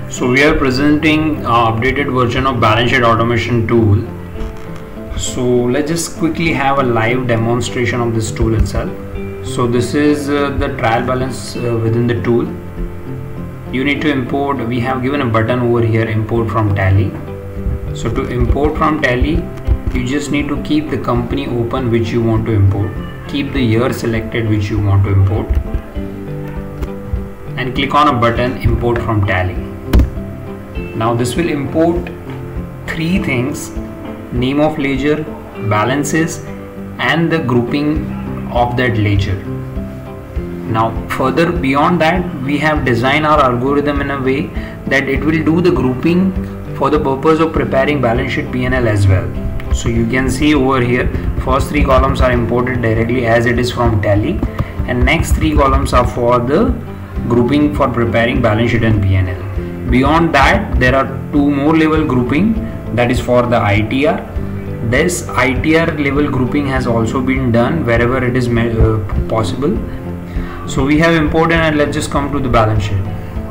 So we are presenting updated version of balance sheet automation tool. So let's just quickly have a live demonstration of this tool itself. So this is the trial balance within the tool. You need to import. We have given a button over here, import from Tally. So to import from Tally, you just need to keep the company open which you want to import, keep the year selected which you want to import, and click on a button, import from Tally. Now this will import three things: name of ledger, balances, and the grouping of that ledger. Now further beyond that, we have designed our algorithm in a way that it will do the grouping for the purpose of preparing balance sheet P&L as well. So you can see over here, first three columns are imported directly as it is from Tally, and next three columns are for the grouping for preparing balance sheet and P&L. Beyond that, there are two more level grouping, that is for the ITR. This ITR level grouping has also been done wherever it is possible. So we have imported, and let's just come to the balance sheet.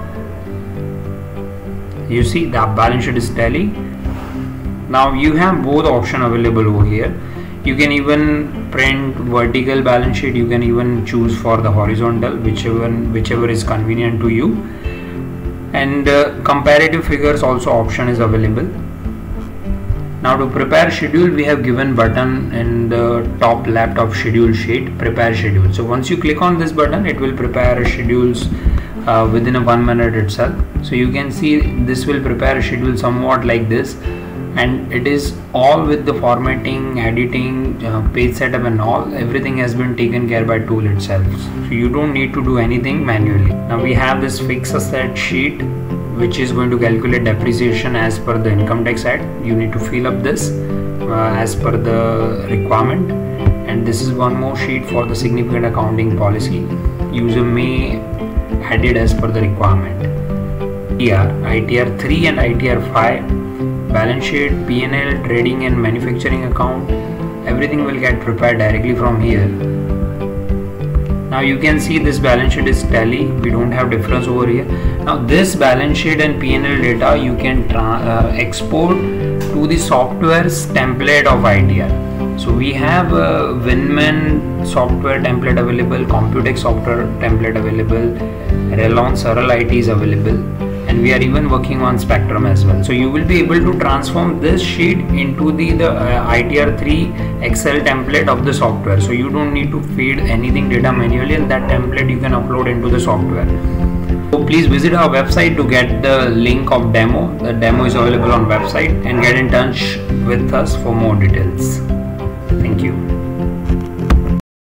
You see the balance sheet is Tally. Now you have both option available over here. You can even print vertical balance sheet, you can even choose for the horizontal, whichever is convenient to you. And comparative figures also option is available. Now to prepare schedule, we have given button in the top left of schedule sheet, prepare schedule. So once you click on this button, it will prepare schedules within a 1 minute itself. So you can see this will prepare a schedule somewhat like this, and it is all with the formatting, editing, page setup and all. Everything has been taken care by tool itself, so you don't need to do anything manually. Now we have this fixed asset sheet which is going to calculate depreciation as per the income tax act. You need to fill up this as per the requirement, and this is one more sheet for the significant accounting policy. User may add it as per the requirement. ITR 3 and ITR 5, balance sheet, P&L, trading and manufacturing account, everything will get prepared directly from here. Now you can see this balance sheet is Tally, we don't have difference over here. Now this balance sheet and P&L data you can export to the software's template of ITR. So we have Winman software template available, Computex software template available, Rellon Saral IT is available, and we are even working on Spectrum as well. So you will be able to transform this sheet into the ITR 3 Excel template of the software. So you don't need to feed anything data manually, and that template you can upload into the software. So please visit our website to get the link of demo. The demo is available on website, and get in touch with us for more details.